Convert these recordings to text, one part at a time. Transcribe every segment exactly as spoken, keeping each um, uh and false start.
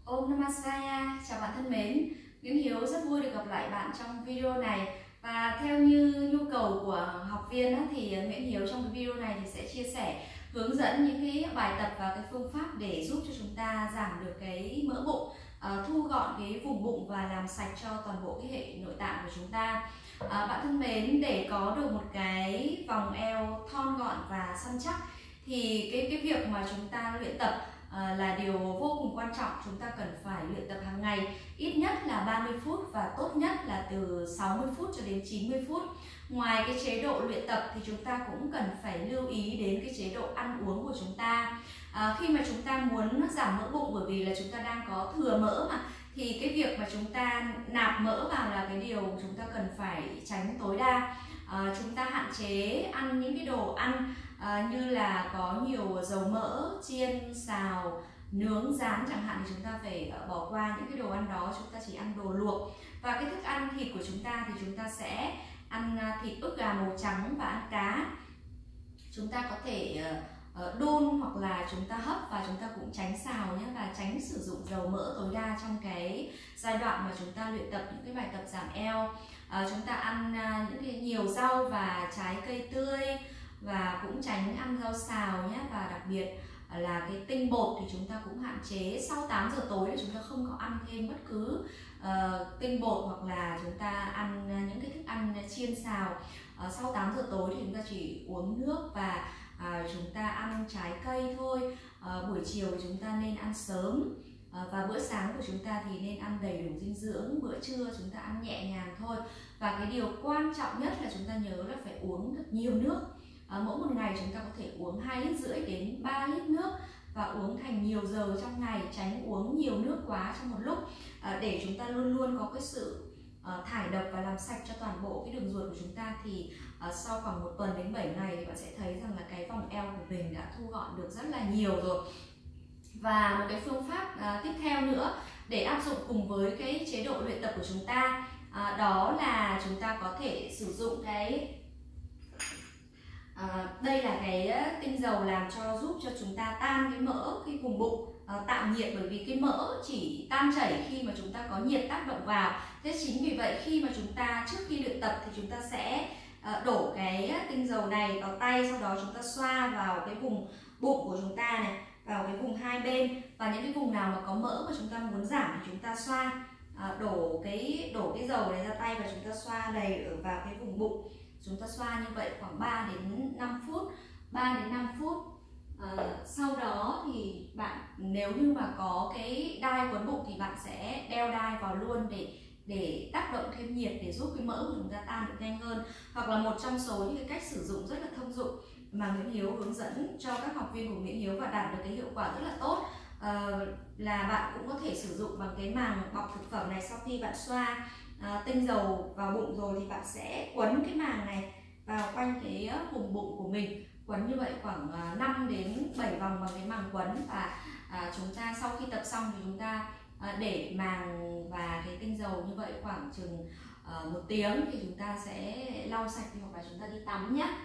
Om Namah Shivaya, chào bạn thân mến. Nguyễn Hiếu rất vui được gặp lại bạn trong video này. Và theo như nhu cầu của học viên á, thì Nguyễn Hiếu trong cái video này thì sẽ chia sẻ hướng dẫn những cái bài tập và cái phương pháp để giúp cho chúng ta giảm được cái mỡ bụng, uh, thu gọn cái vùng bụng và làm sạch cho toàn bộ cái hệ nội tạng của chúng ta. Uh, bạn thân mến, để có được một cái vòng eo thon gọn và săn chắc thì cái cái việc mà chúng ta luyện tập À, là điều vô cùng quan trọng. Chúng ta cần phải luyện tập hàng ngày, ít nhất là ba mươi phút và tốt nhất là từ sáu mươi phút cho đến chín mươi phút. Ngoài cái chế độ luyện tập thì chúng ta cũng cần phải lưu ý đến cái chế độ ăn uống của chúng ta. À, khi mà chúng ta muốn giảm mỡ bụng, bởi vì là chúng ta đang có thừa mỡ mà, thì cái việc mà chúng ta nạp mỡ vào là cái điều chúng ta cần phải tránh tối đa. À, chúng ta hạn chế ăn những cái đồ ăn à, như là có nhiều dầu mỡ, chiên, xào, nướng, rán chẳng hạn, thì chúng ta phải bỏ qua những cái đồ ăn đó. Chúng ta chỉ ăn đồ luộc. Và cái thức ăn thịt của chúng ta thì chúng ta sẽ ăn thịt ức gà màu trắng và ăn cá. Chúng ta có thể uh, đun hoặc là chúng ta hấp, và chúng ta cũng tránh xào nhé, và tránh sử dụng dầu mỡ tối đa trong cái giai đoạn mà chúng ta luyện tập những cái bài tập giảm eo. Uh, chúng ta ăn uh, những cái nhiều rau và trái cây tươi, và cũng tránh ăn rau xào nhé. Và đặc biệt là cái tinh bột thì chúng ta cũng hạn chế. Sau tám giờ tối thì chúng ta không có ăn thêm bất cứ uh, tinh bột, hoặc là chúng ta ăn những cái thức ăn chiên xào. Uh, sau tám giờ tối thì chúng ta chỉ uống nước và uh, chúng ta ăn trái cây thôi. Uh, buổi chiều thì chúng ta nên ăn sớm. Uh, và bữa sáng của chúng ta thì nên ăn đầy đủ dinh dưỡng. Bữa trưa chúng ta ăn nhẹ nhàng thôi. Và cái điều quan trọng nhất là chúng ta nhớ là phải uống thật nhiều nước. À, mỗi một ngày chúng ta có thể uống hai lít rưỡi đến ba lít nước, và uống thành nhiều giờ trong ngày, tránh uống nhiều nước quá trong một lúc, à, để chúng ta luôn luôn có cái sự uh, thải độc và làm sạch cho toàn bộ cái đường ruột của chúng ta. Thì uh, sau khoảng một tuần đến bảy ngày thì bạn sẽ thấy rằng là cái vòng eo của mình đã thu gọn được rất là nhiều rồi. Và một cái phương pháp uh, tiếp theo nữa để áp dụng cùng với cái chế độ luyện tập của chúng ta, uh, đó là chúng ta có thể sử dụng cái À, đây là cái tinh dầu làm cho giúp cho chúng ta tan cái mỡ, cái vùng bụng, à, tạo nhiệt. Bởi vì cái mỡ chỉ tan chảy khi mà chúng ta có nhiệt tác động vào. Thế chính vì vậy khi mà chúng ta trước khi luyện tập thì chúng ta sẽ à, đổ cái tinh dầu này vào tay, sau đó chúng ta xoa vào cái vùng bụng của chúng ta này, vào cái vùng hai bên, và những cái vùng nào mà có mỡ mà chúng ta muốn giảm thì chúng ta xoa, à, đổ cái đổ cái dầu này ra tay và chúng ta xoa đầy ở vào cái vùng bụng. Chúng ta xoa như vậy khoảng ba đến năm phút, ba đến năm phút. À, sau đó thì bạn nếu như mà có cái đai quấn bụng thì bạn sẽ đeo đai vào luôn để để tác động thêm nhiệt, để giúp cái mỡ của chúng ta tan được nhanh hơn. Hoặc là một trong số những cái cách sử dụng rất là thông dụng mà Nguyễn Hiếu hướng dẫn cho các học viên của Nguyễn Hiếu và đạt được cái hiệu quả rất là tốt, à, là bạn cũng có thể sử dụng bằng cái màng bọc thực phẩm này. Sau khi bạn xoa À, tinh dầu vào bụng rồi thì bạn sẽ quấn cái màng này vào quanh cái vùng bụng của mình, quấn như vậy khoảng năm đến bảy vòng bằng cái màng quấn. Và à, chúng ta sau khi tập xong thì chúng ta à, để màng và cái tinh dầu như vậy khoảng chừng à, một tiếng thì chúng ta sẽ lau sạch, hoặc là chúng ta đi tắm nhé.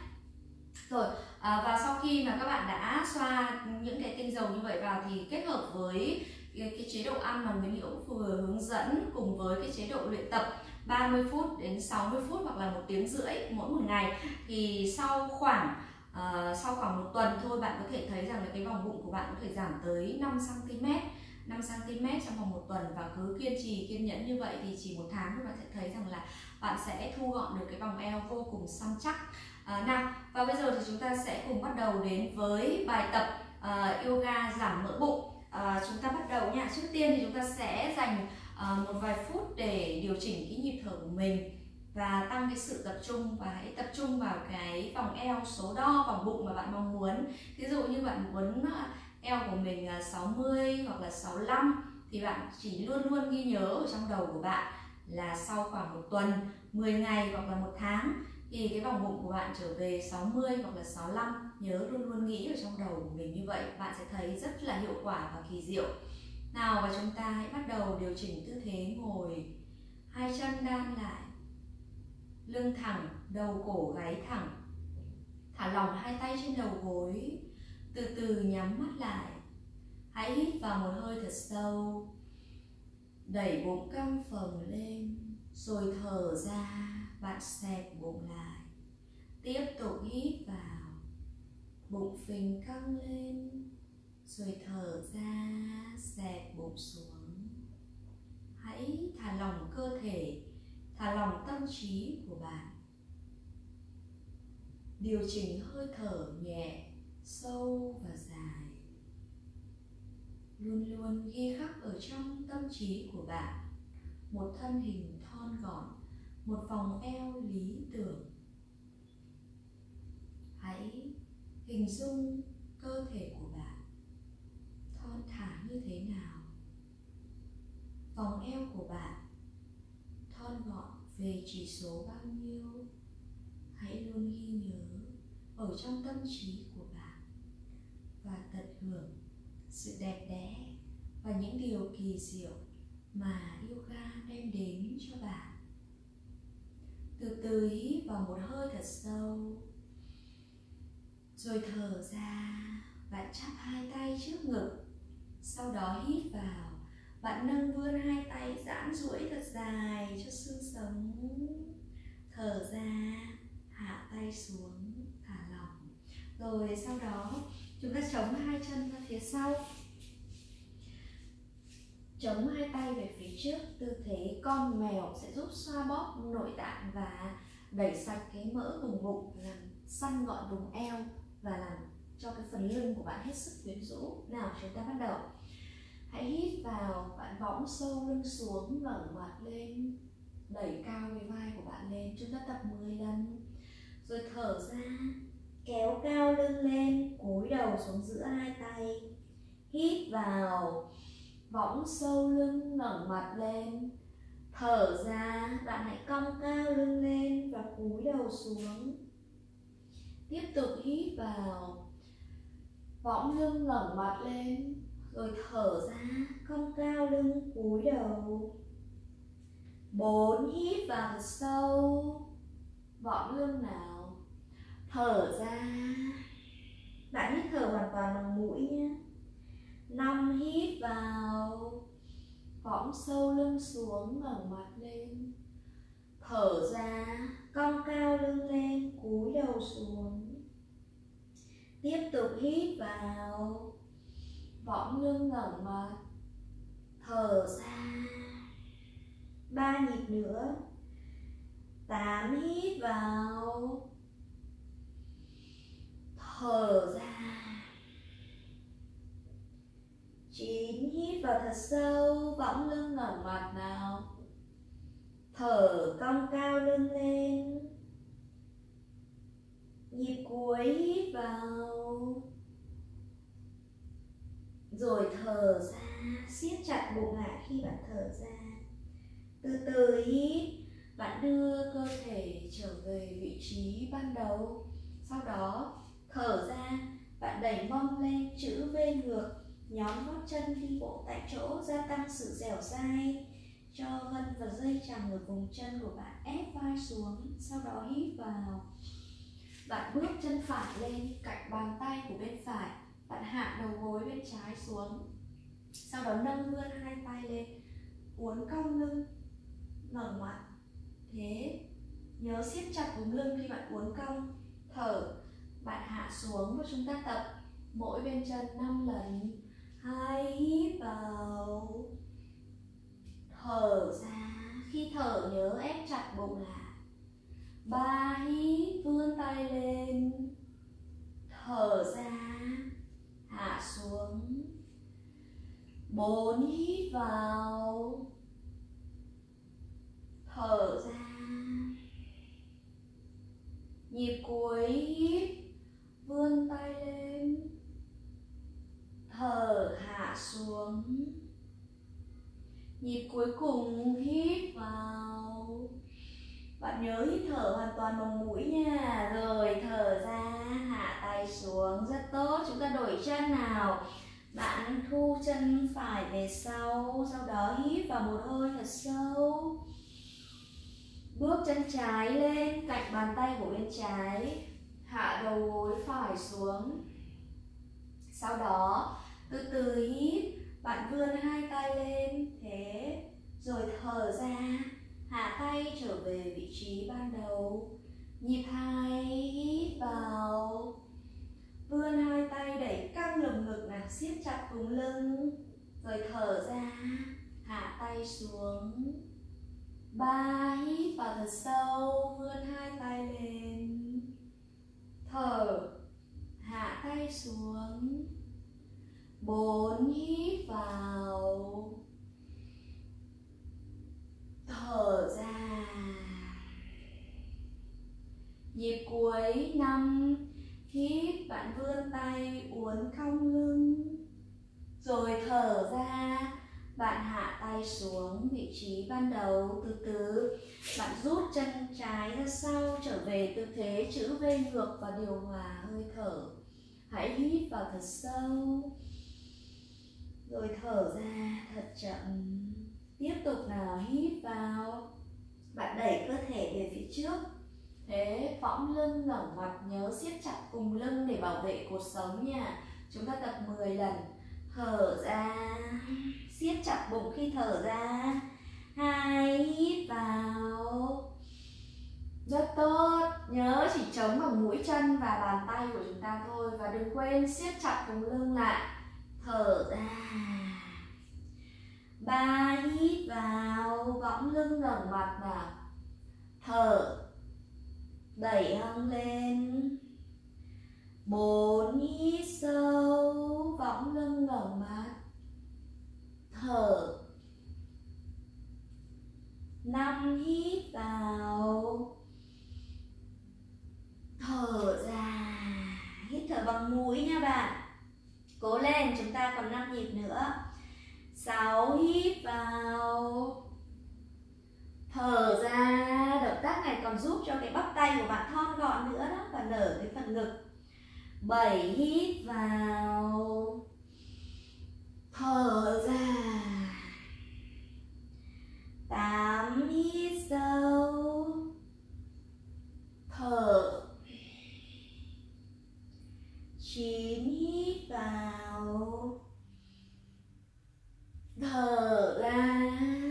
Rồi à, và sau khi mà các bạn đã xoa những cái tinh dầu như vậy vào thì kết hợp với cái, cái chế độ ăn mà Nguyễn Hiếu vừa hướng dẫn cùng với cái chế độ luyện tập ba mươi phút đến sáu mươi phút hoặc là một tiếng rưỡi mỗi một ngày, thì sau khoảng uh, sau khoảng một tuần thôi bạn có thể thấy rằng là cái vòng bụng của bạn có thể giảm tới năm xăng ti mét năm xăng ti mét trong vòng một tuần. Và cứ kiên trì kiên nhẫn như vậy thì chỉ một tháng thôi bạn sẽ thấy rằng là bạn sẽ thu gọn được cái vòng eo vô cùng săn chắc. À, nào, và bây giờ thì chúng ta sẽ cùng bắt đầu đến với bài tập uh, yoga giảm mỡ bụng. À, chúng ta bắt đầu nha. Trước tiên thì chúng ta sẽ dành à, một vài phút để điều chỉnh cái nhịp thở của mình và tăng cái sự tập trung, và hãy tập trung vào cái vòng eo, số đo vòng bụng mà bạn mong muốn. Ví dụ như bạn muốn eo của mình là sáu mươi hoặc là sáu mươi lăm thì bạn chỉ luôn luôn ghi nhớ ở trong đầu của bạn là sau khoảng một tuần, mười ngày hoặc là một tháng thì cái vòng bụng của bạn trở về sáu mươi hoặc là sáu mươi lăm. Nhớ luôn luôn nghĩ ở trong đầu của mình như vậy, bạn sẽ thấy rất là hiệu quả và kỳ diệu. Nào, và chúng ta hãy bắt đầu điều chỉnh tư thế ngồi, hai chân đan lại, lưng thẳng, đầu cổ gáy thẳng, thả lỏng hai tay trên đầu gối, từ từ nhắm mắt lại. Hãy hít vào một hơi thật sâu Đẩy bụng căng phồng lên, rồi thở ra, bạn xẹp bụng lại. Tiếp tục hít vào, bụng phình căng lên, rồi thở ra, xẹp bụng xuống. Hãy thả lỏng cơ thể, thả lỏng tâm trí của bạn. Điều chỉnh hơi thở nhẹ, sâu và dài. Luôn luôn ghi khắc ở trong tâm trí của bạn một thân hình thon gọn, một vòng eo lý tưởng. Hãy hình dung cơ thể của bạn thon thả như thế nào. Vòng eo của bạn thon gọn về chỉ số bao nhiêu? Hãy luôn ghi nhớ ở trong tâm trí của bạn và tận hưởng sự đẹp đẽ và những điều kỳ diệu mà yoga đem đến cho bạn. Từ từ hít vào một hơi thật sâu, rồi thở ra, bạn chắp hai tay trước ngực. Sau đó hít vào, bạn nâng vươn hai tay giãn duỗi thật dài cho xương sống. Thở ra, hạ tay xuống, thả lỏng. Rồi sau đó chúng ta chống hai chân ra phía sau, chống hai tay về phía trước. Tư thế con mèo sẽ giúp xoa bóp nội tạng và đẩy sạch cái mỡ vùng bụng, làm săn gọn vùng eo và làm cho cái phần lưng của bạn hết sức quyến rũ. Nào, chúng ta bắt đầu. Hãy hít vào, bạn võng sâu lưng xuống, ngẩng mặt lên, đẩy cao cái vai của bạn lên. Chúng ta tập mười lần. Rồi thở ra, kéo cao lưng lên, cúi đầu xuống giữa hai tay. Hít vào, võng sâu lưng, ngẩng mặt lên. Thở ra, bạn hãy cong cao lưng lên và cúi đầu xuống. Tiếp tục hít vào, võng lưng, ngẩng mặt lên. Rồi thở ra, cong cao lưng, cúi đầu. Bốn, hít vào thật sâu, võng lưng nào. Thở ra, bạn hít thở hoàn toàn bằng mũi nhé. Năm, hít vào, võng sâu lưng xuống, ngẩng mặt lên. Thở ra, cong cao lưng lên, cúi đầu xuống. Tiếp tục hít vào, võng lưng, ngẩng mặt. Thở ra, ba nhịp nữa. Tám, hít vào, thở ra. Chín, hít vào thật sâu, võng lưng, ngẩng mặt nào. Thở, cong cao lưng lên. Nhịp cuối, hít vào, rồi thở ra, siết chặt bụng lại khi bạn thở ra. Từ từ hít, bạn đưa cơ thể trở về vị trí ban đầu. Sau đó thở ra, bạn đẩy mông lên, chữ V ngược, nhón gót chân đi bộ tại chỗ, gia tăng sự dẻo dai cho gân và dây chằng ở vùng chân của bạn. Ép vai xuống, sau đó hít vào. Bạn bước chân phải lên cạnh bàn tay của bên phải, bạn hạ đầu gối bên trái xuống. Sau đó nâng vươn hai tay lên, uốn cong lưng, ngẩng mặt. Thế, nhớ siết chặt vùng lưng khi bạn uốn cong. Thở, bạn hạ xuống và chúng ta tập mỗi bên chân năm lần. Hai, hít vào, thở ra. Khi thở nhớ ép chặt bụng lại. Ba, hít, vươn tay lên. Thở ra, hạ xuống. Bốn, hít vào, thở ra. Nhịp cuối, hít, vươn tay lên. Thở, hạ xuống. Nhịp cuối cùng, hít vào. Bạn nhớ hít thở hoàn toàn bằng mũi nha. Rồi thở ra, hạ tay xuống. Rất tốt. Chúng ta đổi chân nào. Bạn thu chân phải về sau. Sau đó hít vào một hơi thật sâu. Bước chân trái lên cạnh bàn tay của bên trái. Hạ đầu gối phải xuống. Sau đó từ từ hít. Bạn vươn hai tay lên. Thế rồi thở ra, hạ tay trở về vị trí ban đầu. Nhịp hai, hít vào, vươn hai tay đẩy căng lồng ngực nào, siết chặt vùng lưng, rồi thở ra, hạ tay xuống. Ba, hít vào thật sâu, vươn hai tay lên, thở, hạ tay xuống. Bốn, hít vào, thở ra. Nhịp cuối. Năm, hít, bạn vươn tay uốn cong lưng, rồi thở ra, bạn hạ tay xuống vị trí ban đầu. Từ từ bạn rút chân trái ra sau, trở về tư thế chữ V ngược và điều hòa hơi thở. Hãy hít vào thật sâu, rồi thở ra thật chậm. Tiếp tục nào, hít vào, bạn đẩy cơ thể về phía trước. Thế, võng lưng, ngẩng mặt, nhớ siết chặt vùng lưng để bảo vệ cột sống nha. Chúng ta tập mười lần. Thở ra, siết chặt bụng khi thở ra. Hai, hít vào. Rất tốt. Nhớ chỉ chống bằng mũi chân và bàn tay của chúng ta thôi. Và đừng quên siết chặt vùng lưng lại. Thở ra. Ba, hít vào, võng lưng ngẩng mặt nào. Thở, đẩy hông lên. Bốn, hít sâu, võng lưng ngẩng mặt. Thở. Năm, hít vào, thở ra. Hít thở bằng mũi nha bạn. Cố lên, chúng ta còn năm nhịp nữa. Sáu, hít vào, thở ra. Động tác này còn giúp cho cái bắp tay của bạn thon gọn nữa đó, và nở cái phần ngực. Bảy, hít vào, thở ra. Tám, hít sâu, thở. Chín, hít vào, thở ra.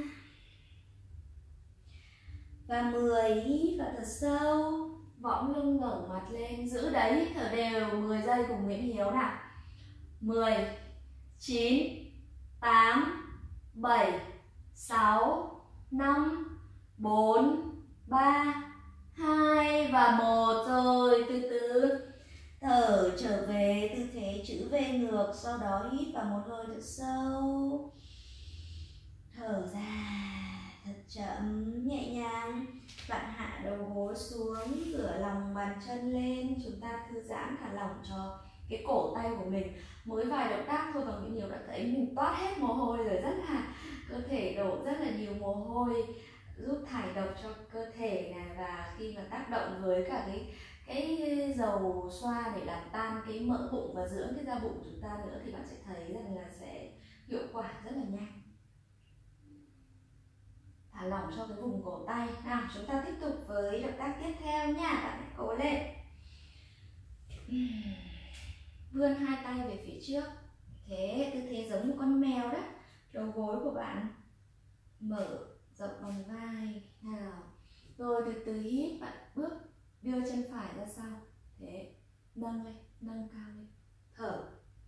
Và mười, hít vào thật sâu, võng lưng ngẩng mặt lên, giữ đấy, hít thở đều mười giây cùng Nguyễn Hiếu nào. Mười, chín, tám, bảy, sáu, năm, bốn, ba, hai và một. Rồi từ từ thở trở về tư thế chữ V ngược, sau đó hít vào một hơi thật sâu, thở ra thật chậm nhẹ nhàng. Bạn hạ đầu gối xuống, rửa lòng bàn chân lên, chúng ta thư giãn thả lỏng cho cái cổ tay của mình. Mới vài động tác thôi mà Nguyễn Hiếu đã thấy mình toát hết mồ hôi rồi, rất là cơ thể đổ rất là nhiều mồ hôi, giúp thải độc cho cơ thể này. Và khi mà tác động với cả cái cái dầu xoa để làm tan cái mỡ bụng và dưỡng cái da bụng chúng ta nữa, thì bạn sẽ thấy rằng là sẽ hiệu quả rất là nhanh. Thả lỏng cho cái vùng cổ tay. Nào, chúng ta tiếp tục với động tác tiếp theo nha. Bạn hãy cố lên. Vươn hai tay về phía trước. Thế, tư thế giống một con mèo đó. Đầu gối của bạn mở rộng vòng vai. Nào. Rồi từ từ hít, bạn bước đưa chân phải ra sau. Thế, nâng lên, nâng cao lên. Thở.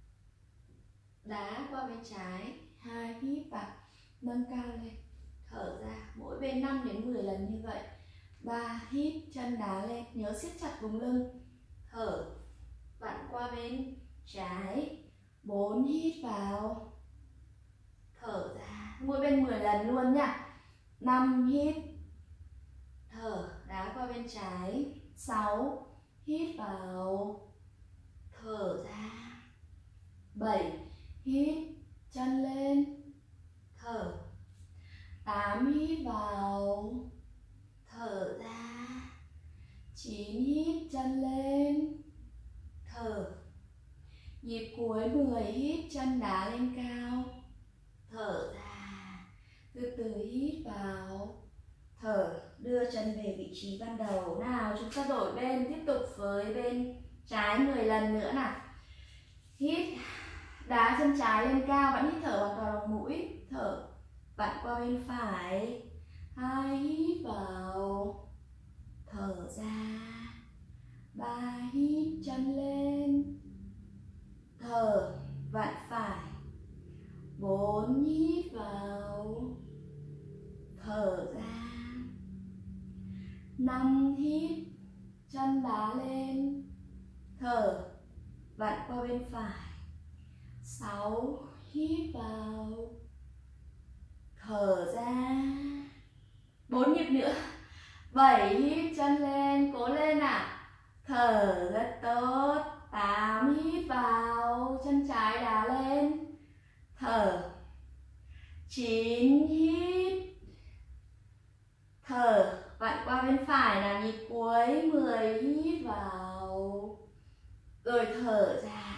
Đá qua bên trái. Hai, hít vào, nâng cao lên. Thở ra, mỗi bên năm đến mười lần như vậy. Ba, hít, chân đá lên, nhớ siết chặt vùng lưng. Thở, bạn qua bên trái. Bốn, hít vào, thở ra, mỗi bên mười lần luôn nha. Năm, hít, thở, đá qua bên trái. Sáu, hít vào, thở ra. Bảy, hít, chân lên, thở. Tám, hít vào, thở ra. Chín, hít, chân lên, thở. Nhịp cuối. Mười, hít, chân đá lên cao, thở ra. Từ từ hít vào, thở, đưa chân về vị trí ban đầu. Nào, chúng ta đổi bên, tiếp tục với bên trái mười lần nữa nào. Hít, đá chân trái lên cao, bạn hít thở hoàn toàn bằng mũi, thở. vặn qua bên phải. Hai hít vào, thở ra. Ba hít chân lên, thở, vặn phải. Bốn hít vào, thở ra. Năm hít, chân đá lên, thở, vặn qua bên phải. Sáu hít vào, thở ra. Bốn nhịp nữa. Bảy hít chân lên, cố lên ạ. À. Thở rất tốt. Tám hít vào, chân trái đá lên, thở. Chín hít, thở, vặn qua bên phải là nhịp cuối. Mười hít vào, rồi thở ra.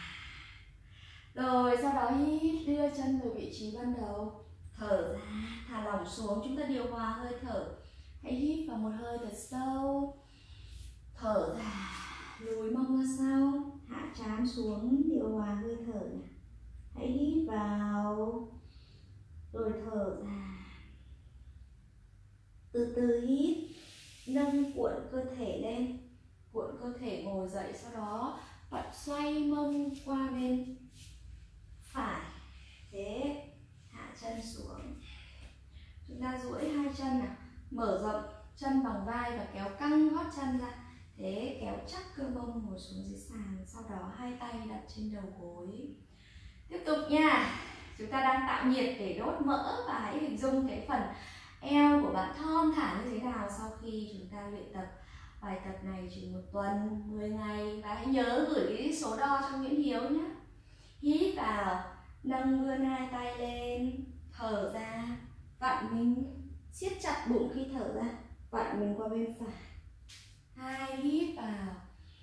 Rồi sau đó hít, đưa chân về vị trí ban đầu, thở ra, thả lỏng xuống. Chúng ta điều hòa hơi thở. Hãy hít vào một hơi thật sâu, thở ra, lùi mông ra sau, hạ trán xuống, điều hòa hơi thở này. Hãy hít vào, rồi thở ra. Từ từ hít, nâng cuộn cơ thể lên, cuộn cơ thể ngồi dậy. Sau đó bạn xoay mông qua bên phải. Thế, hạ chân xuống. Chúng ta duỗi hai chân nào, mở rộng chân bằng vai và kéo căng gót chân ra. Thế, kéo chắc cơ mông ngồi xuống dưới sàn. Sau đó hai tay đặt trên đầu gối. Tiếp tục nha. Chúng ta đang tạo nhiệt để đốt mỡ. Và hãy hình dung cái phần eo của bạn thon thả như thế nào sau khi chúng ta luyện tập bài tập này chỉ một tuần, mười ngày. Và hãy nhớ gửi cái số đo cho Nguyễn Hiếu nhé. Hít vào, nâng vươn hai tay lên, thở ra, vặn mình, siết chặt bụng khi thở ra, vặn mình qua bên phải. Hai hít vào,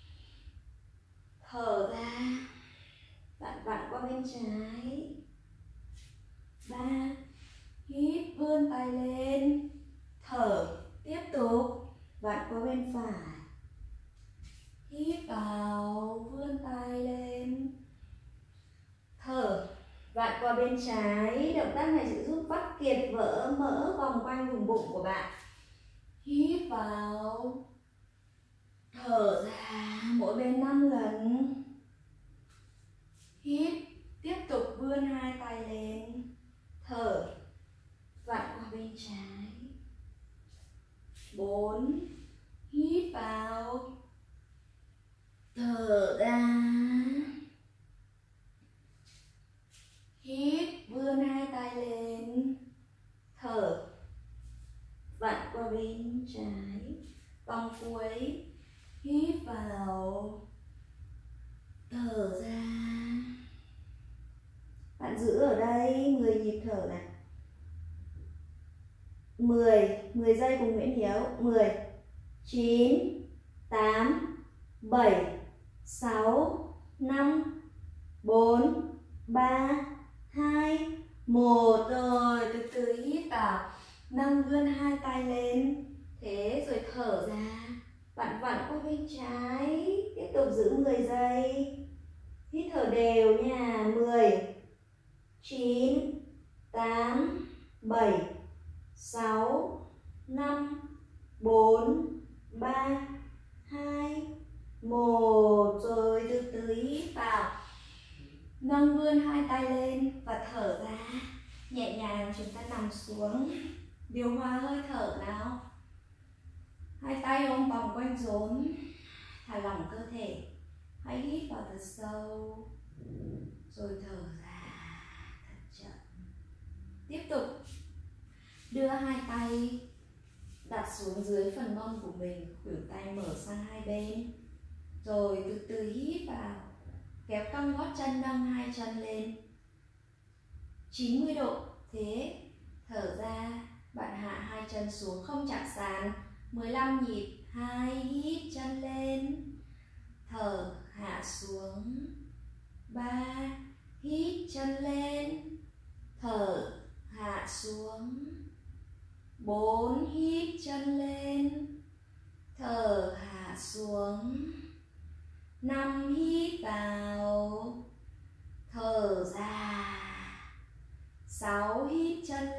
thở ra, vặn vặn qua bên trái. Ba hít, vươn tay lên, thở, tiếp tục vặn qua bên phải. Hít vào, vươn tay lên, thở, vặn qua bên trái. Động tác này sẽ giúp vắt kiệt vỡ mỡ vòng quanh vùng bụng của bạn. Hít vào, thở ra, mỗi bên năm lần. Hít, tiếp tục vươn hai tay lên, thở, vặn qua bên trái. Bốn, hít vào, thở ra. Hít, vươn hai tay lên, thở, vặn qua bên trái. Vòng cuối, hít vào, thở ra. Bạn giữ ở đây mười nhịp thở này. mười, mười giây cùng Nguyễn Hiếu. Mười, chín, tám, bảy, sáu, năm, bốn, ba, hai, một. Rồi từ từ hít vào, nâng vươn hai tay lên. Thế rồi thở ra, vặn vặn qua bên trái. Tiếp tục giữ mười giây. Hít thở đều nha. Mười, chín, tám, bảy, sáu, năm, bốn, ba, hai, một. Rồi từ từ hít vào, nâng vươn hai tay lên và thở ra. Nhẹ nhàng chúng ta nằm xuống, điều hòa hơi thở nào. Hai tay ôm vòng quanh rốn, thả lỏng cơ thể. Hãy hít vào thật sâu, rồi thở ra thật chậm. Tiếp tục đưa hai tay đặt xuống dưới phần mông của mình, khuỷu tay mở sang hai bên. Rồi từ từ hít vào, kéo căng gót chân, nâng hai chân lên chín mươi độ. Thế thở ra, bạn hạ hai chân xuống không chạm sàn. Mười lăm nhịp. Hai hít chân lên, thở, hạ xuống. Ba hít chân lên, thở, hạ xuống. Bốn hít chân lên, thở, hạ xuống. Năm hít vào, thở ra. Sáu hít chân lên,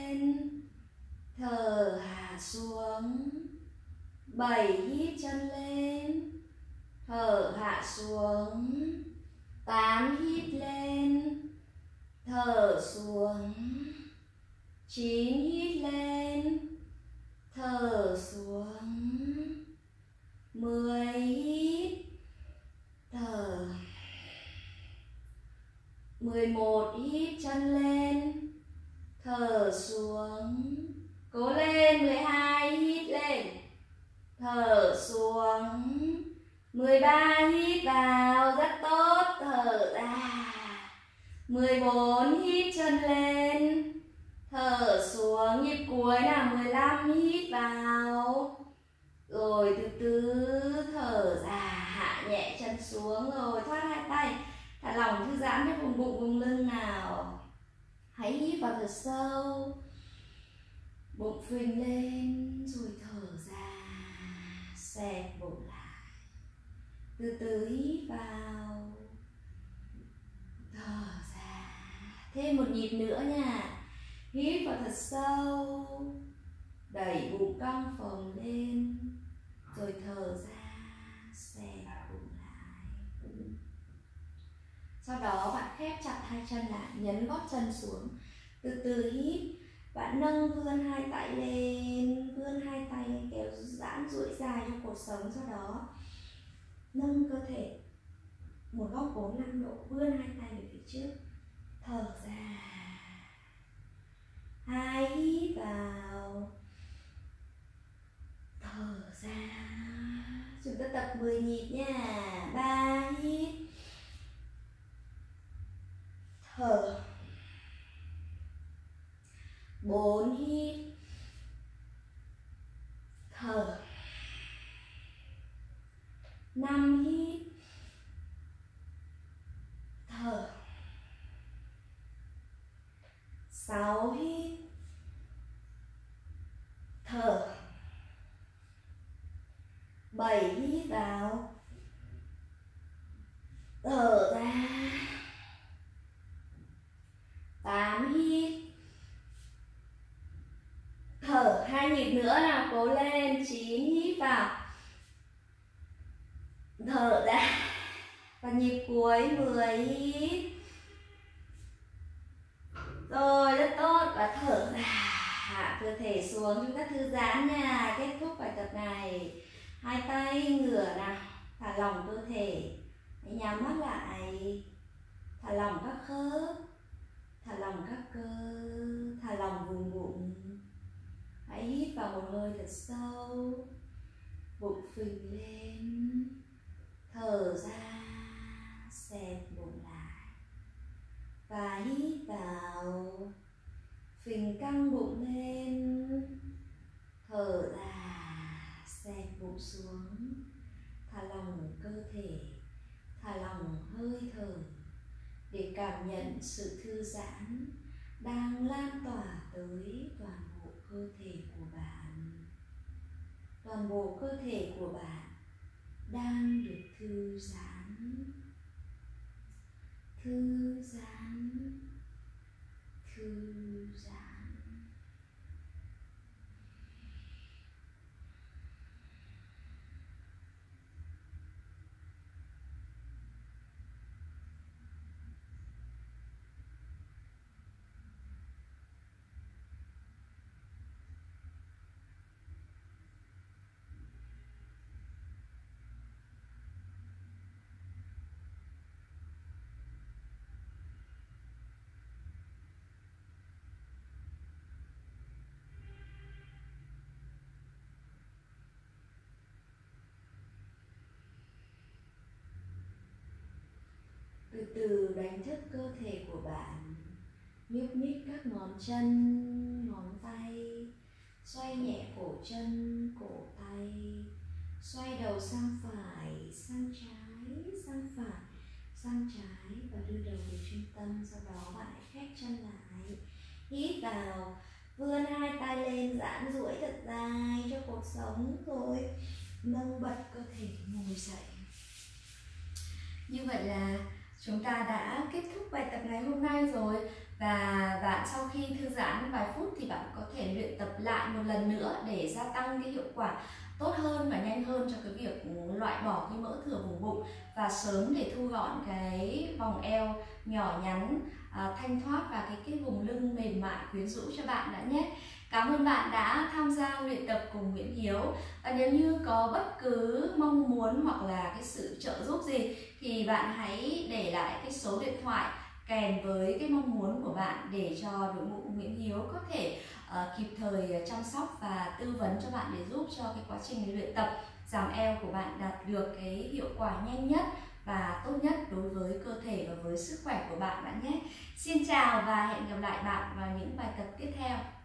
lên, thở hạ xuống. Bảy, hít chân lên, thở hạ xuống. Tám, hít lên, thở xuống. Chín, hít lên, thở xuống. Mười, hít, thở. Mười một, hít chân lên, thở xuống. Cố lên. Mười hai, hít lên, thở xuống. Mười ba, hít vào, rất tốt, thở ra. Mười bốn, hít chân lên, thở xuống. Nhịp cuối là mười lăm, hít vào, rồi từ từ thở ra, hạ nhẹ chân xuống, rồi thoát hai tay, thả lỏng thư giãn cái vùng bụng vùng lưng nào. Hãy hít vào thật sâu, bụng phình lên rồi thở ra, xẹp bụng lại. Từ từ hít vào, thở ra. Thêm một nhịp nữa nha. Hít vào thật sâu, đẩy bụng căng phồng lên, rồi thở ra, xẹp bụng lại. Sau đó bạn khép chặt hai chân lại, nhấn gót chân xuống. Từ từ hít, bạn nâng vươn hai tay lên, vươn hai tay lên, kéo giãn duỗi dài trong cuộc sống. Sau đó nâng cơ thể một góc bốn mươi lăm độ, vươn hai tay về phía trước, thở ra. Hai, hít vào, thở ra. Chúng ta tập mười nhịp nha. Ba, hít, thở. Bốn, hít, thở. Năm, hít, thở. Sáu, hít, thở. Bảy, hít vào, thở ra. Tám, hít, thở. Hai nhịp nữa nào, cố lên. Chín, hít vào, thở ra. Và nhịp cuối, mười, hít. Rồi, rất tốt. Và thở ra, hạ cơ thể xuống. Chúng ta thư giãn nha. Kết thúc bài tập này. Hai tay ngửa nào, thả lỏng cơ thể. Hãy nhắm mắt lại, thả lỏng các khớp, thả lỏng các cơ, thả lỏng vùng bụng. Hãy hít vào một hơi thật sâu, bụng phình lên, thở ra, xẹp bụng lại. Và hít vào, phình căng bụng lên, thở ra, xẹp bụng xuống. Thả lỏng cơ thể, thả lỏng hơi thở để cảm nhận sự thư giãn đang lan tỏa tới toàn bộ cơ thể của bạn. Toàn bộ cơ thể của bạn đang được thư giãn, thư giãn, thư giãn. Từ từ đánh thức cơ thể của bạn, nhúc nhích các ngón chân, ngón tay, xoay nhẹ cổ chân, cổ tay, xoay đầu sang phải, sang trái, sang phải, sang trái và đưa đầu về trung tâm. Sau đó bạn hãy khép chân lại, hít vào, vươn hai tay lên, giãn duỗi thật dài cho cuộc sống, rồi nâng bật cơ thể ngồi dậy. Như vậy là chúng ta đã kết thúc bài tập ngày hôm nay rồi. Và bạn sau khi thư giãn vài phút thì bạn có thể luyện tập lại một lần nữa để gia tăng cái hiệu quả tốt hơn và nhanh hơn cho cái việc loại bỏ cái mỡ thừa vùng bụng và sớm để thu gọn cái vòng eo nhỏ nhắn, à, thanh thoát và cái cái vùng lưng mềm mại quyến rũ cho bạn đã nhé. Cảm ơn bạn đã tham gia luyện tập cùng Nguyễn Hiếu. Và nếu như có bất cứ mong muốn hoặc là cái sự trợ giúp gì thì bạn hãy để lại cái số điện thoại kèm với cái mong muốn của bạn để cho đội ngũ Nguyễn Hiếu có thể uh, kịp thời chăm sóc và tư vấn cho bạn để giúp cho cái quá trình luyện tập giảm eo của bạn đạt được cái hiệu quả nhanh nhất và tốt nhất đối với cơ thể và với sức khỏe của bạn bạn nhé. Xin chào và hẹn gặp lại bạn vào những bài tập tiếp theo.